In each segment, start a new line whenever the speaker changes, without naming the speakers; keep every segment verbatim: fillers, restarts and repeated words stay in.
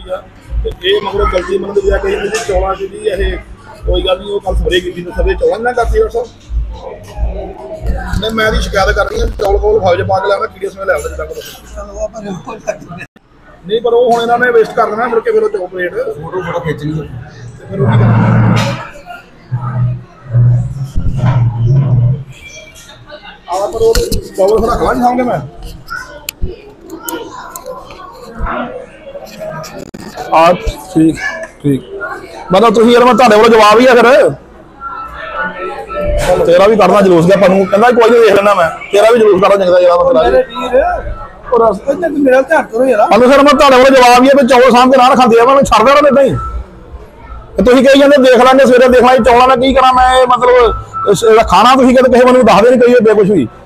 गलती है ये मगर गलती मतलब दिया कहीं मुझे चौड़ा की जी ये कोई गल नहीं वो कल सवेरे की थी सवेरे चौड़ा ना करती डॉक्टर साहब नहीं मैं शिकायत कर रही हूँ चौल कोल खाओ जो पा के लाना कीड़े समय लिया नहीं पर वो हुण इन्होंने वेस्ट कर देना मुड़ के फिर चौ प्लेट फोटो फोटो खिंचनी फिर वो आला पर वो चौल थोड़ा खा नहीं खाऊंगे मैं आप ठीक ठीक मतलब तुम यार मैं तुहाडे कोल जवाब ही है फिर तेरा भी करना जलूस गया पनू कहंदा कोई नहीं देख लेना मैं तेरा भी जलूस करना चंगा जरा मैं मेरे वीर और रास्ते में मेरा ध्यान करो यार अनु सर मैं तुहाडे कोल जवाब ही है कि चौल साम के ना खांदे आ मैं छड़ देना इदां ही तुसीं कही जांदे देख लांगे सवेरे देख लांगे चौलां दा की करा मैं मतलब खाना तुसीं कहते किसी मैनूं दस दे नहीं कही बे कुछ भी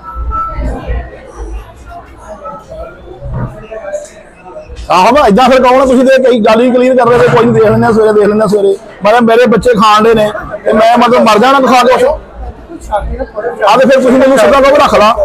आहो मैं इदा फिर कहूँ तुम कई गल ही क्लीयर कर रहे थे कोई नहीं देख लें सवेरे देख लें सवेरे मतलब मेरे बच्चे खाण दे ने मैं मतलब मर जाना खा के आ फिर तुम मैं सीधा कहो रख ला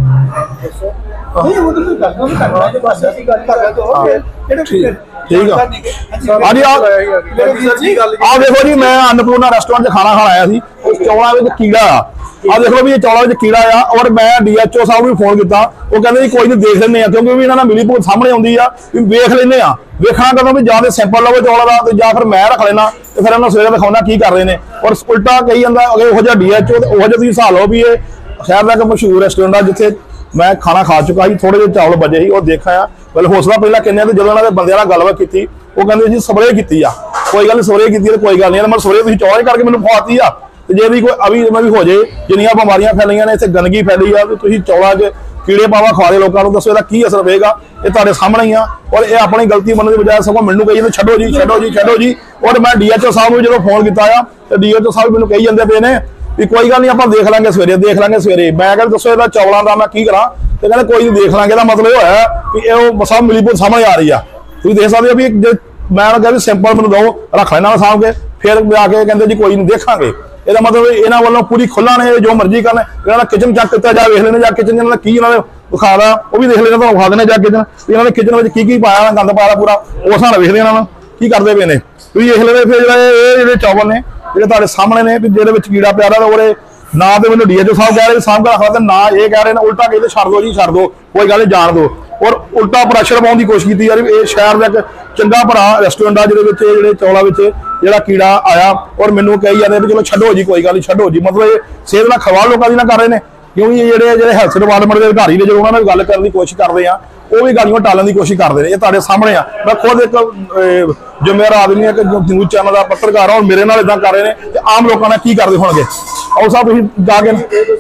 ठीक है हाँ जी आ देखो जी मैं अन्नपूर्णा रेस्टोरेंट च खाना खाण आया सी चौलों में कीड़ा आ देख लो भी ये चौलों में कीड़ा आ और मैं डी एच ओ साहब भी फोन किया वो कहते जी कोई नहीं देख लें क्योंकि भी इन्होंने मिली भुगत सामने आती है भी वेख लें वेखना कदों भी या सैंपल लवो चौलों का तो या फिर मैं रख लेना तो फिर इन्होंने सवेरे दिखाना की कर रहे हैं और उल्टा कही जाता अगर डी एच ओ वो तुम हिसाब लो भी ये शहर का एक मशहूर रेस्टोरेंट है जिथे मैं खाना खा चुका ही थोड़े जे चावल बचे ही और देखा पहले हौसला पहला कहने जो उन्होंने बंद गलबात की वो कहते जी स्प्रे की कोई गल स्प्रे की कोई गल नहीं मैं स्प्रे तुम चौल करके मैंने खवाती आ जे भी कोई अभी भी हो जाए जिन्नियां बीमारियां फैलियां ने इतने गंदगी फैली है तुम चौलों च कीड़े पावा खवा दे लोगों को दसो इसका की असर पेगा ये तुहाडे सामने ही आ और ये अपनी गलती मनने की बजाय सगों मैनूं कही जांदे छड्डो जी छड्डो जी छड्डो जी और मैं डी एच ओ साहब नूं जो फोन किया तो डी एच ओ साहब मैनूं कही जांदे पे ने भी कोई गल नहीं आप देख लांगे सवेरे देख लांगे सवेरे मैं कहता दसो इहदा चौलों का मैं की करा तो कहते कोई नहीं देख लांगे इसका मतलब यह है कि सब मिलीभुगत सामने आ रही है तुम देख सकते हो भी जो मैं कहते सैंपल मैंने दो रख लेना सामभ के फिर आके कहते जी कोई नहीं देखा ਇਹਦਾ मतलब इन्होंने वालों पूरी खुला ने जो मर्जी करना इन्होंने किचन चेक किया जा वेख लेने जा किचन इन्होंने की इन्होंने विखादा वो भी देख लेना तो विखा देने जा किचन इन्होंने किचन में की की पाया गंद पाया पूरा उस हिसाब नाल वेख लेना की करते पे ने तुम देख लेते फिर जो चावल ने जो तुहाडे सामने ने भी जो कीड़ा प्या रहा और ना तो मैंने डी एच ओ साहब कह रहे सामभ के रख ला ना ये कह रहे हैं उल्टा कहते छड़ दो जी छड़ दो कोई गल नहीं जान दो और उल्टा प्रैशर पाने की कोशिश की यार ये शहर का एक चंगा भरा रेस्टोरेंट आ जो चौलों में जो कीड़ा आया और मैनू कही जाते भी चलो छड्डो जी कोई गल नहीं छड्डो जी मतलब ये सेहत ना खवा लोगों की ना कर रहे हैं क्योंकि ये जो हैल्थ डिपार्टमेंट के अधिकारी ने जो उन्होंने गल करने की कोशिश कर रहे हैं वो भी गलियों टालने की कोशिश करते हैं ये तुहाडे सामने आ मैं खुद एक जिम्मेदार आदमी है न्यूज़ चैनल का पत्रकार और मेरे नाल इदां कर रहे हैं तो आम लोगों ने की करते होंगे और साहब तुसीं जाके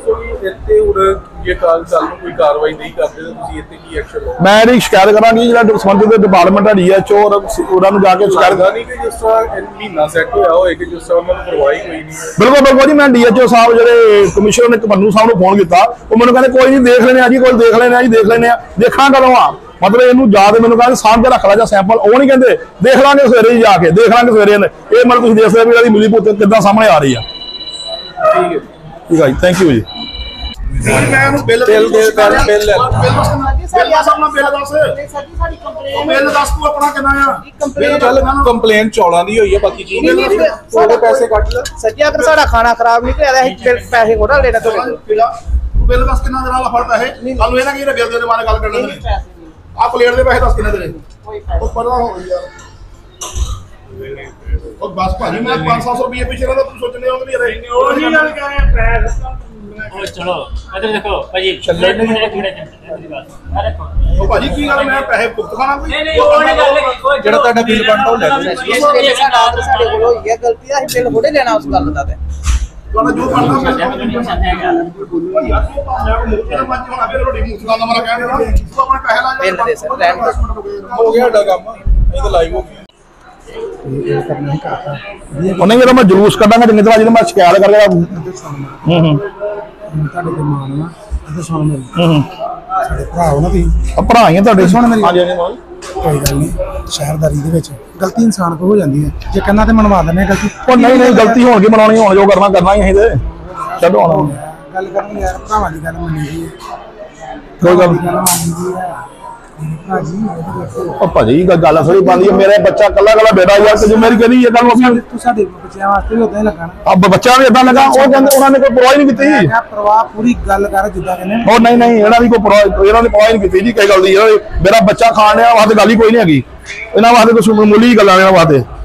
मैं इहदी शिकायत करांगी जिहड़ा संबंधित डिपार्टमेंट है डी एच ओ और उन्होंने जाके शिकायत बिल्कुल बिल्कुल जी मैं डी एच ओ साहब जो कमिश्नर ने मन्नू साहब को फोन किया वो मैंने कहते कोई नहीं देख लेने जी कोई देख लेने जी देख लेने देखना कदों आ मतलब इनू याद मैंने कहते सामभ के रख ला जा सैंपल वो नहीं कहते देख लांगे सवेरे ही जाके देख लांगे सवेरे ये मतलब तुसीं देख सकते भी मिली भुगत किद्दां सामने आ रही है ठीक है ठीक है थैंक यू जी
कंप्लेन चौलों की हुई है बाकी पैसे कट लो सर अगर साडा खाना खराब निकलिया पैसे थोड़ा लेना
बिल दस कितना देना ला फड़ पैसे कल ये ना कि बिल देने बारे गल करना आ प्लेट दे पैसे दस कितना देने ओ पता हो यार और बस भाजी मैं पाँच सौ रुपये पीछे रहा तुम सोचने हो नहीं रहे और नहीं यार क्या है पैसे ओ चलो इधर देखो भाजी चलो नहीं कीड़ा अरे ओ भाजी की गल मैं पैसे भुगत खाना कोई नहीं नहीं वो नहीं गल कोई जेड़ा ਤੁਹਾਡਾ ਬਿੱਲ ਬਣਦਾ ਉਹ ਲੈ ਲਓ ਇਹ ਸਾਡਾ ਸਾਡੇ ਕੋਲ ਹੋਈ ਹੈ ਗਲਤੀ ਆ ਅਸੀਂ ਬਿੱਲ ਥੋੜੇ ਲੈਣਾ ਉਸ ਗੱਲ ਦਾ ਤੇ ਤੁਹਾਡਾ ਜੋ ਬਣਦਾ ਮੈਂ ਯਾਰ ਤੋਂ ਪਾਉਂਦਾ ਮੇਰਾ ਮੱਝ ਹੁਣ ਅਬੇ ਰੋਟੀ ਮੁਸਲਾ ਦਾ ਮਰਾ ਕਹਿੰਦੇ ਤੂੰ ਆਪਣੇ ਪੈਸੇ ਲਾ ਬਿੱਲ ਦੇ ਸਰ ਲੈਣ ਹੋ ਗਿਆ ਸਾਡਾ ਕੰਮ ਇਹ ਤਾਂ ਲਾਈਵ ਹੋ ਗਿਆ उन्हें मैं जुलूस कटांगा चंगी तरह जो मैं शिकायत करके भरा ही
कोई गल नहीं शहरदारी गलती इंसान को हो जाती है जे कहना तो मनवा देने गलती
नहीं नहीं गलती होगी मनानी हो जो करना करना ही असीं चलो
गल करनी यार भरावां दी गल मन्नी दी है
कोई गल
ਭਾਜੀ ਇਹ ਤਾਂ ਦੇਖੋ
ਉਹ ਭਾਜੀ ਇਹ ਗੱਲ ਥੋੜੀ ਪਾਉਂਦੀ ਹੈ ਮੇਰੇ ਬੱਚਾ ਕੱਲਾ ਕੱਲਾ ਬੇਟਾ ਯਾਰ ਤੇ ਮੇਰੀ ਕਹਿੰਦੀ ਇਹ ਗੱਲ ਨੂੰ ਅਸੀਂ
ਤੂੰ ਸਾਡੇ ਬੱਚਿਆਂ ਵਾਸਤੇ ਵੀ ਉਦਾਂ ਹੀ ਲੱਗਣਾ।
ਅਬ ਬੱਚਾ ਵੀ ਇਦਾਂ ਲੱਗਾ ਉਹ ਕਹਿੰਦੇ ਉਹਨਾਂ ਨੇ ਕੋਈ ਪਰਵਾਹ ਹੀ ਨਹੀਂ ਕੀਤੀ।
ਮੈਂ ਕਿਹਾ ਪਰਵਾਹ ਪੂਰੀ ਗੱਲ ਕਰ ਜਿੱਦਾਂ ਕਹਿੰਦੇ
ਉਹ ਨਹੀਂ ਨਹੀਂ ਇਹਨਾਂ ਦੀ ਕੋਈ ਪਰਵਾਹ ਇਹਨਾਂ ਨੇ ਪਰਵਾਹ ਨਹੀਂ ਕੀਤੀ ਜੀ ਕਈ ਗੱਲ ਦੀ ਮੇਰਾ ਬੱਚਾ ਖਾਣ ਡਿਆ ਵਾਸਤੇ ਗੱਲ ਹੀ ਕੋਈ ਨਹੀਂ ਹੈਗੀ ਇਹਨਾਂ ਵਾਸਤੇ ਕੁਝ ਮਾਮੂਲੀ ਗੱਲਾਂ ਨੇ ਇਹਨਾਂ ਵਾਸਤੇ।